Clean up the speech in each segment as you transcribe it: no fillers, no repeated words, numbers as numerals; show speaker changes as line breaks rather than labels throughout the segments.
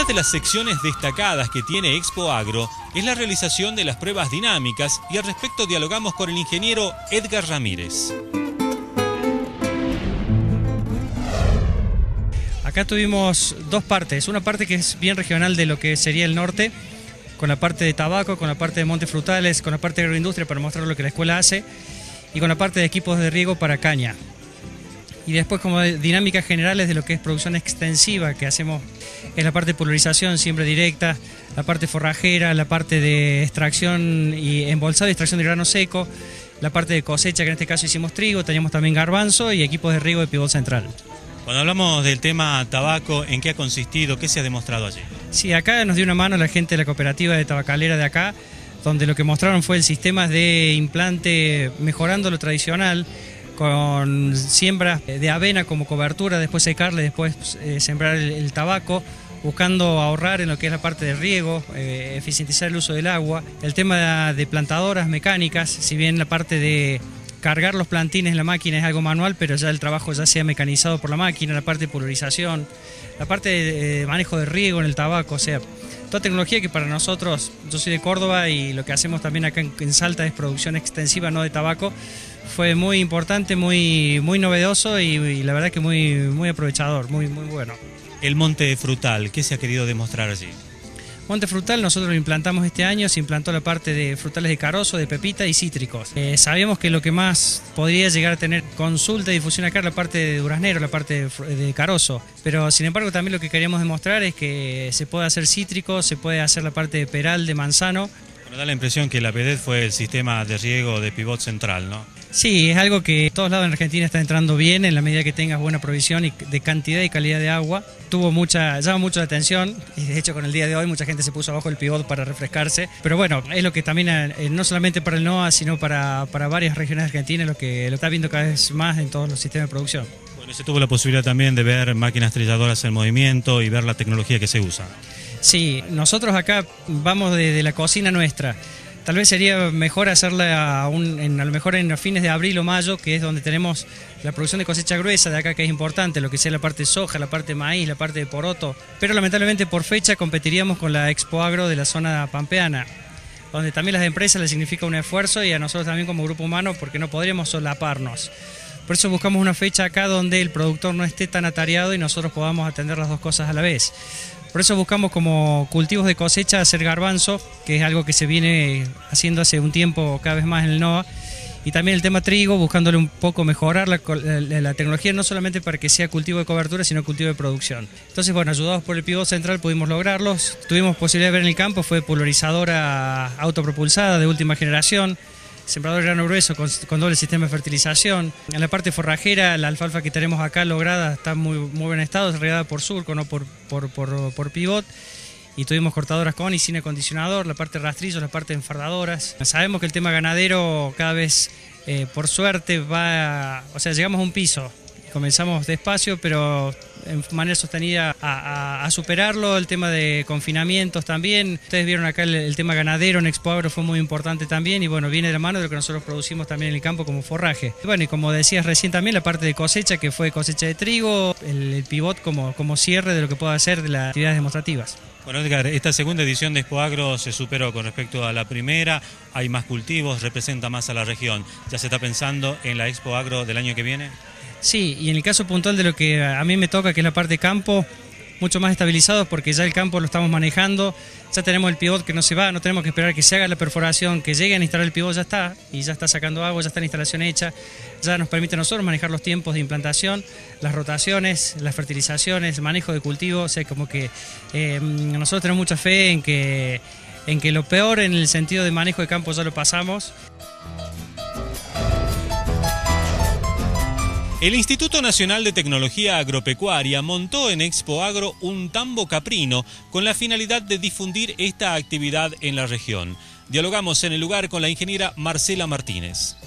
de las secciones destacadas que tiene Expo Agro es la realización de las pruebas dinámicas y al respecto dialogamos con el ingeniero Edgar Ramírez.
Acá tuvimos dos partes, una parte que es bien regional de lo que sería el norte, con la parte de tabaco, con la parte de montes frutales, con la parte de agroindustria para mostrar lo que la escuela hace y con la parte de equipos de riego para caña. Y después como dinámicas generales de lo que es producción extensiva que hacemos, es la parte de pulverización, siembra directa, la parte forrajera, la parte de extracción y embolsado y extracción de grano seco, la parte de cosecha que en este caso hicimos trigo, teníamos también garbanzo y equipos de riego de pivot central.
Cuando hablamos del tema tabaco, ¿en qué ha consistido? ¿Qué se ha demostrado allí?
Sí, acá nos dio una mano la gente de la cooperativa de tabacalera de acá, donde lo que mostraron fue el sistema de implante mejorando lo tradicional, con siembras de avena como cobertura, después secarle, después sembrar el tabaco, buscando ahorrar en lo que es la parte de riego, eficientizar el uso del agua. El tema de plantadoras mecánicas, si bien la parte de cargar los plantines en la máquina es algo manual, pero ya el trabajo ya se ha mecanizado por la máquina, la parte de pulverización, la parte de manejo de riego en el tabaco, o sea, toda tecnología que para nosotros, yo soy de Córdoba y lo que hacemos también acá en Salta es producción extensiva, no de tabaco, fue muy importante, muy novedoso y la verdad que muy aprovechador, muy bueno.
El monte frutal, ¿qué se ha querido demostrar allí?
Monte frutal nosotros lo implantamos este año, se implantó la parte de frutales de carozo, de pepita y cítricos. Sabíamos que lo que más podría llegar a tener consulta y difusión acá es la parte de duraznero, la parte de carozo, pero sin embargo también lo que queríamos demostrar es que se puede hacer cítrico, se puede hacer la parte de peral, de manzano.
Bueno, da la impresión que la PEDET fue el sistema de riego de pivot central, ¿no?
Sí, es algo que en todos lados en Argentina está entrando bien en la medida que tengas buena provisión y de cantidad y calidad de agua. Llama mucho la atención y de hecho con el día de hoy mucha gente se puso abajo el pivot para refrescarse. Pero bueno, es lo que también, no solamente para el NOA, sino para varias regiones de Argentina, lo que lo está viendo cada vez más en todos los sistemas de producción.
Bueno, se tuvo la posibilidad también de ver máquinas trilladoras en movimiento y ver la tecnología que se usa. Sí,
nosotros acá vamos de la cocina nuestra. Tal vez sería mejor hacerla a lo mejor en fines de abril o mayo, que es donde tenemos la producción de cosecha gruesa de acá, que es importante, lo que sea la parte de soja, la parte de maíz, la parte de poroto. Pero lamentablemente por fecha competiríamos con la Expo Agro de la zona pampeana, donde también las empresas les significa un esfuerzo y a nosotros también como grupo humano, porque no podríamos solaparnos. Por eso buscamos una fecha acá donde el productor no esté tan atareado y nosotros podamos atender las dos cosas a la vez. Por eso buscamos como cultivos de cosecha hacer garbanzo, que es algo que se viene haciendo hace un tiempo cada vez más en el NOA, y también el tema trigo, buscándole un poco mejorar la tecnología, no solamente para que sea cultivo de cobertura, sino cultivo de producción. Entonces, bueno, ayudados por el pivot central pudimos lograrlos. Tuvimos posibilidad de ver en el campo, fue pulverizadora autopropulsada de última generación, sembrador de grano grueso con doble sistema de fertilización. En la parte forrajera, la alfalfa que tenemos acá lograda está en muy buen estado, es regada por surco, no por pivot. Y tuvimos cortadoras con y sin acondicionador, la parte de rastrillos, la parte de enfardadoras. Sabemos que el tema ganadero cada vez, por suerte, llegamos a un piso. Comenzamos despacio, pero en manera sostenida a superarlo. El tema de confinamientos también. Ustedes vieron acá el tema ganadero en Expo Agro fue muy importante también y bueno, viene de la mano de lo que nosotros producimos también en el campo como forraje. Y bueno, y como decías recién también, la parte de cosecha, que fue cosecha de trigo, el pivot como cierre de lo que pueda hacer de las actividades demostrativas.
Bueno, Edgar, esta segunda edición de Expo Agro se superó con respecto a la primera, hay más cultivos, representa más a la región. ¿Ya se está pensando en la Expo Agro del año que viene?
Sí, y en el caso puntual de lo que a mí me toca, que es la parte de campo, mucho más estabilizados porque ya el campo lo estamos manejando, ya tenemos el pivot que no se va, no tenemos que esperar que se haga la perforación, que lleguen a instalar el pivot, ya está, y ya está sacando agua, ya está la instalación hecha, ya nos permite a nosotros manejar los tiempos de implantación, las rotaciones, las fertilizaciones, el manejo de cultivo, o sea, como que nosotros tenemos mucha fe en que lo peor en el sentido de manejo de campo ya lo pasamos.
El Instituto Nacional de Tecnología Agropecuaria montó en Expo Agro un tambo caprino con la finalidad de difundir esta actividad en la región. Dialogamos en el lugar con la ingeniera Marcela Martínez.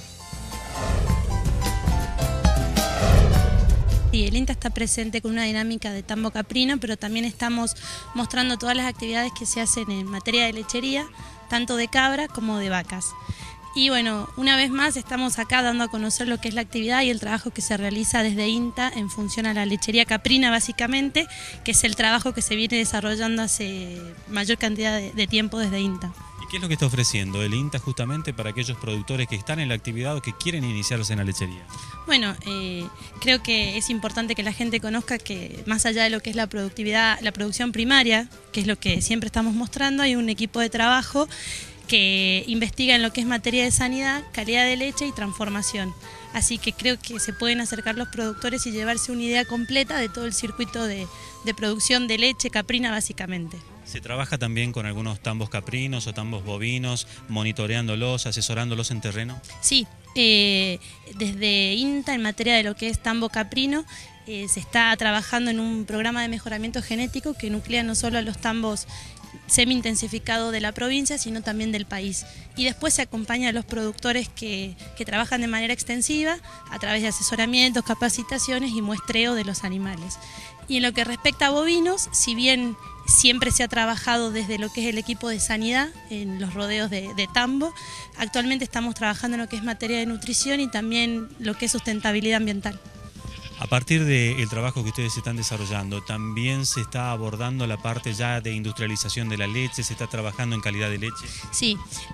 Sí, el INTA está presente con una dinámica de tambo caprino, pero también estamos mostrando todas las actividades que se hacen en materia de lechería, tanto de cabra como de vacas. Y bueno, una vez más estamos acá dando a conocer lo que es la actividad y el trabajo que se realiza desde INTA en función a la lechería caprina básicamente, que es el trabajo que se viene desarrollando hace mayor cantidad de tiempo desde INTA.
¿Y qué es lo que está ofreciendo el INTA justamente para aquellos productores que están en la actividad o que quieren iniciarse en la lechería?
Bueno, creo que es importante que la gente conozca que más allá de lo que es la productividad, la producción primaria, que es lo que siempre estamos mostrando, hay un equipo de trabajo que investiga en lo que es materia de sanidad, calidad de leche y transformación. Así que creo que se pueden acercar los productores y llevarse una idea completa de todo el circuito de producción de leche caprina básicamente.
¿Se trabaja también con algunos tambos caprinos o tambos bovinos, monitoreándolos, asesorándolos en terreno?
Sí, desde INTA en materia de lo que es tambo caprino se está trabajando en un programa de mejoramiento genético que nuclea no solo a los tambos semi-intensificados de la provincia, sino también del país. Y después se acompaña a los productores que trabajan de manera extensiva a través de asesoramientos, capacitaciones y muestreo de los animales. Y en lo que respecta a bovinos, si bien siempre se ha trabajado desde lo que es el equipo de sanidad en los rodeos de tambo, actualmente estamos trabajando en lo que es materia de nutrición y también lo que es sustentabilidad ambiental.
A partir del trabajo que ustedes están desarrollando, ¿también se está abordando la parte ya de industrialización de la leche? ¿Se está trabajando en calidad de leche?
Sí,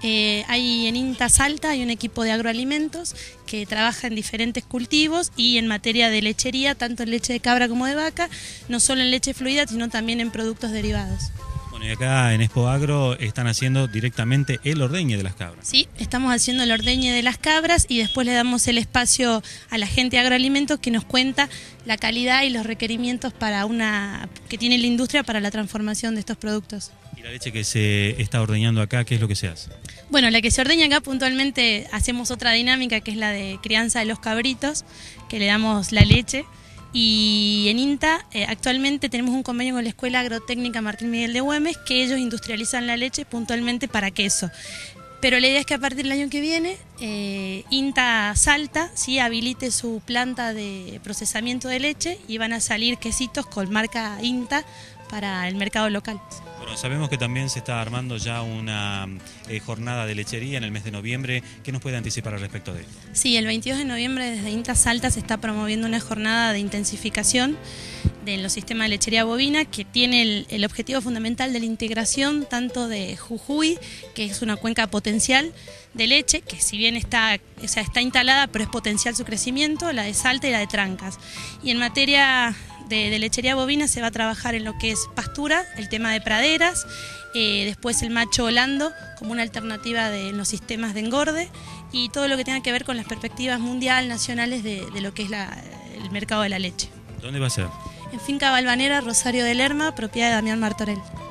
hay en INTA Salta hay un equipo de agroalimentos que trabaja en diferentes cultivos y en materia de lechería, tanto en leche de cabra como de vaca, no solo en leche fluida, sino también en productos derivados.
Bueno, y acá en Expo Agro están haciendo directamente el ordeñe de las cabras.
Sí, estamos haciendo el ordeñe de las cabras y después le damos el espacio a la gente de agroalimentos que nos cuenta la calidad y los requerimientos que tiene la industria para la transformación de estos productos.
¿Y la leche que se está ordeñando acá, qué es lo que se hace?
Bueno, la que se ordeña acá puntualmente hacemos otra dinámica que es la de crianza de los cabritos, que le damos la leche. Y en INTA actualmente tenemos un convenio con la Escuela Agrotécnica Martín Miguel de Güemes, que ellos industrializan la leche puntualmente para queso. Pero la idea es que a partir del año que viene, INTA Salta sí habilite su planta de procesamiento de leche y van a salir quesitos con marca INTA para el mercado local.
Bueno, sabemos que también se está armando ya una jornada de lechería en el mes de noviembre. ¿Qué nos puede anticipar al respecto de esto?
Sí, el 22 de noviembre desde INTA Salta se está promoviendo una jornada de intensificación de los sistemas de lechería bovina que tiene el objetivo fundamental de la integración tanto de Jujuy, que es una cuenca potencial de leche, que si bien está instalada, pero es potencial su crecimiento, la de Salta y la de Trancas. Y en materia de lechería bovina se va a trabajar en lo que es pastura, el tema de praderas, después el macho holando como una alternativa en los sistemas de engorde y todo lo que tenga que ver con las perspectivas mundial, nacionales de lo que es el mercado de la leche.
¿Dónde va a ser?
En Finca Balvanera, Rosario de Lerma, propiedad de Damián Martorell.